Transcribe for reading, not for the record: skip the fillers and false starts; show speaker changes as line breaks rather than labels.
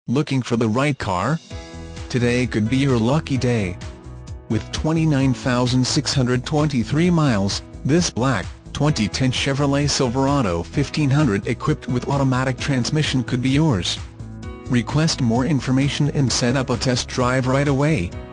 Looking for the right car? Today could be your lucky day. With 29,623 miles, this black, 2010 Chevrolet Silverado 1500 equipped with automatic transmission could be yours. Request more information and set up a test drive right away.